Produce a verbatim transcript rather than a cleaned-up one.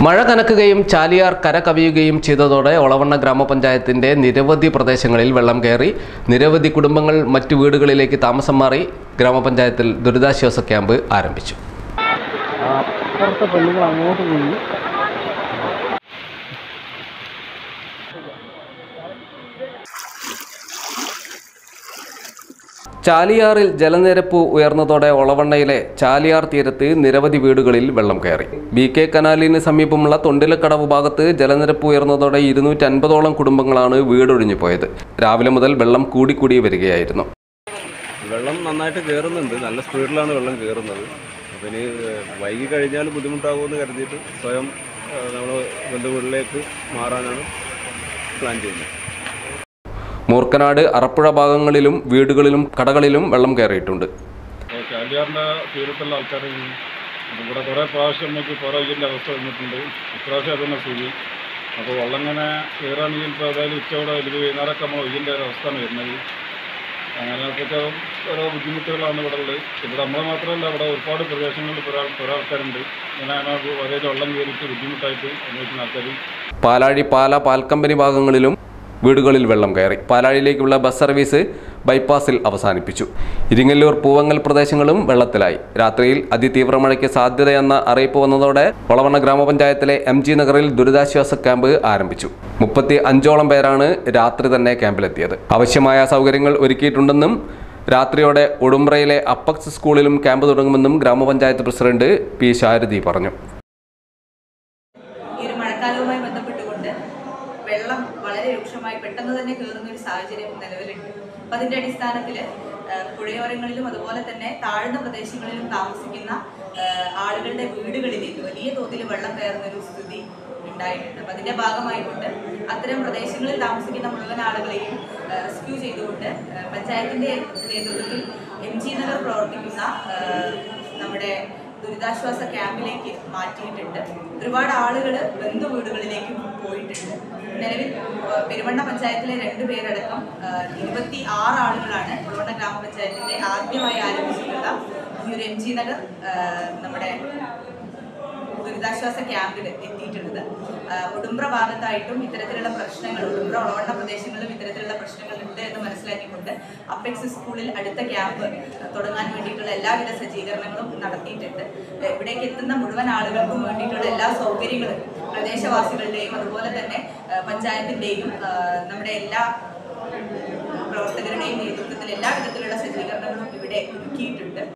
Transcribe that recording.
മഴ കനക്കുകയും ചാലിയാർ കര കവിയുകയും ചെയ്തതോടെ ഒളവണ്ണ ഗ്രാമപഞ്ചായത്തിന്റെ നിരവധി പ്രദേശങ്ങളിൽ വെള്ളം കയറി. നിരവധി കുടുംബങ്ങൾ മറ്റു വീടുകളിലേക്ക് താമസം മാറി. ഗ്രാമപഞ്ചായത്തിൽ ദുരിതാശ്വാസ ക്യാമ്പ് ആരംഭിച്ചു. ചാലിയാറിൽ ജലനിരപ്പ് ഉയർന്നതോടെ ഒളവണ്ണയിലെ ചാലിയാർ തീരത്ത് നിരവധി വീടുകളിൽ വെള്ളം കയറി. ബി കെ കനാലിന് സമീപമുള്ള തൊണ്ടിലക്കടവ് ഭാഗത്ത് ജലനിരപ്പ് ഉയർന്നതോടെ ഇരുന്നൂറ്റി അൻപതോളം കുടുംബങ്ങളാണ് വീടൊഴിഞ്ഞു പോയത്. രാവിലെ മുതൽ വെള്ളം കൂടിക്കൂടി വരികയായിരുന്നു. വെള്ളം നന്നായിട്ട് കയറുന്നുണ്ട്. നല്ല സ്പീഡിലാണ് വെള്ളം കയറുന്നത്. അപ്പം ഇനി വൈകി കഴിഞ്ഞാൽ ബുദ്ധിമുട്ടാകുമെന്ന് കരുതിയിട്ട് സ്വയം നമ്മൾ ബന്ധുവീട്ടിലേക്ക് മാറാനാണ് പ്ലാൻ ചെയ്യുന്നത്. മൂർക്കനാട്, അറപ്പുഴ ഭാഗങ്ങളിലും വീടുകളിലും കടകളിലും വെള്ളം കയറിയിട്ടുണ്ട്. ചാലിയാറിൻ്റെ തീരത്തുള്ള ആൾക്കാർ ഇവിടെ കുറേ പ്രാവശ്യം നമുക്ക് കുറേ ഇതിൻ്റെ അവസ്ഥ വന്നിട്ടുണ്ട്. ഇപ്രാവശ്യം അതൊന്നും സ്ഥിതി. അപ്പോൾ വെള്ളം ഇങ്ങനെ കയറുകയാണെങ്കിൽ ഇപ്പോൾ ഏതായാലും ഉച്ചയോടെ അല്ലെങ്കിൽ വൈകുന്നേരമൊക്കെ നമ്മൾ ഇതിൻ്റെ ഒരു അവസ്ഥയാണ് വരുന്നത്. അങ്ങനെയൊക്കെ ഓരോ ബുദ്ധിമുട്ടുകളാണ് ഇവിടെ ഉള്ളത്. ഇവിടെ നമ്മൾ മാത്രമല്ല, ഇവിടെ ഒരുപാട് പ്രദേശങ്ങളിൽ ഒരാൾ കുറേ ആൾക്കാരുണ്ട് ഇങ്ങനെ ഒരേ വെള്ളം കയറിയിട്ട് ബുദ്ധിമുട്ടായിട്ട് അനുഭവിക്കുന്ന ആൾക്കാർ. പാലാഴി, പാല, പാൽക്കമ്പനി ഭാഗങ്ങളിലും വീടുകളിൽ വെള്ളം കയറി. പാലാഴിയിലേക്കുള്ള ബസ് സർവീസ് ബൈപ്പാസിൽ അവസാനിപ്പിച്ചു. ഇരിങ്ങല്ലൂർ, പൂവങ്ങൽ പ്രദേശങ്ങളും വെള്ളത്തിലായി. രാത്രിയിൽ അതിതീവ്ര മഴയ്ക്ക് സാധ്യതയെന്ന അറിയിപ്പ് വന്നതോടെ ഒളവണ്ണ ഗ്രാമപഞ്ചായത്തിലെ എം ജി നഗറിൽ ദുരിതാശ്വാസ ക്യാമ്പ് ആരംഭിച്ചു. മുപ്പത്തി അഞ്ചോളം പേരാണ് രാത്രി തന്നെ ക്യാമ്പിലെത്തിയത്. ആവശ്യമായ സൗകര്യങ്ങൾ ഒരുക്കിയിട്ടുണ്ടെന്നും രാത്രിയോടെ ഉടുമ്പ്രയിലെ അപ്പക്സ് സ്കൂളിലും ക്യാമ്പ് തുടങ്ങുമെന്നും ഗ്രാമപഞ്ചായത്ത് പ്രസിഡന്റ് പി ശാരദി പറഞ്ഞു. വെള്ളം വളരെ രൂക്ഷമായി പെട്ടെന്ന് തന്നെ കയറുന്ന ഒരു സാഹചര്യം നിലവിലുണ്ട്. അപ്പം അതിൻ്റെ അടിസ്ഥാനത്തിൽ പുഴയോരങ്ങളിലും അതുപോലെ തന്നെ താഴ്ന്ന പ്രദേശങ്ങളിലും താമസിക്കുന്ന ആളുകളുടെ വീടുകളിലേക്ക് വലിയ തോതിൽ വെള്ളം കയറുന്ന ഒരു സ്ഥിതി ഉണ്ടായിട്ടുണ്ട്. അപ്പം അതിൻ്റെ ഭാഗമായിക്കൊണ്ട് അത്തരം പ്രദേശങ്ങളിൽ താമസിക്കുന്ന മുഴുവൻ ആളുകളെയും റെസ്ക്യൂ ചെയ്തുകൊണ്ട് പഞ്ചായത്തിൻ്റെ നേതൃത്വത്തിൽ എം ജി നഗർ പ്രവർത്തിക്കുന്ന നമ്മുടെ ദുരിതാശ്വാസ ക്യാമ്പിലേക്ക് മാറ്റിയിട്ടുണ്ട്. ഒരുപാട് ആളുകൾ ബന്ധു വീടുകളിലേക്കും പോയിട്ടുണ്ട്. നിലവിൽ പെരുവണ്ണ പഞ്ചായത്തിലെ രണ്ടു പേരടക്കം ഇരുപത്തി ആറ് ആളുകളാണ് പെരുവണ്ണ ഗ്രാമപഞ്ചായത്തിന്റെ ആദ്യമായി ആരംഭിച്ചിട്ടുള്ള ഈ ഒരു എം ജി നഗർ നമ്മുടെ ദുരിതാശ്വാസ ക്യാമ്പിൽ എത്തിയിട്ടുള്ളത്. ഉടുമ്പ്ര ഭാഗത്തായിട്ടും ഇത്തരത്തിലുള്ള പ്രശ്നങ്ങൾ, ഉടുമ്പ്ര ഒളവണ്ണ പ്രദേശങ്ങളിലും ഇത്തരത്തിലുള്ള പ്രശ്നങ്ങൾ ഉണ്ട് എന്ന് മനസ്സിലാക്കിക്കൊണ്ട് അപ്പെക്സ് സ്കൂളിൽ അടുത്ത ക്യാമ്പ് തുടങ്ങാൻ വേണ്ടിയിട്ടുള്ള എല്ലാവിധ സജ്ജീകരണങ്ങളും നടത്തിയിട്ടുണ്ട്. ഇവിടേക്ക് എത്തുന്ന മുഴുവൻ ആളുകൾക്കും വേണ്ടിയിട്ടുള്ള എല്ലാ സൗകര്യങ്ങളും പ്രദേശവാസികളുടെയും അതുപോലെ തന്നെ പഞ്ചായത്തിൻ്റെയും നമ്മുടെ എല്ലാ പ്രവർത്തകരുടെയും നേതൃത്വത്തിൽ എല്ലാ വിധത്തിലുള്ള സജ്ജീകരണങ്ങളും ഇവിടെ ഒരുക്കിയിട്ടുണ്ട്.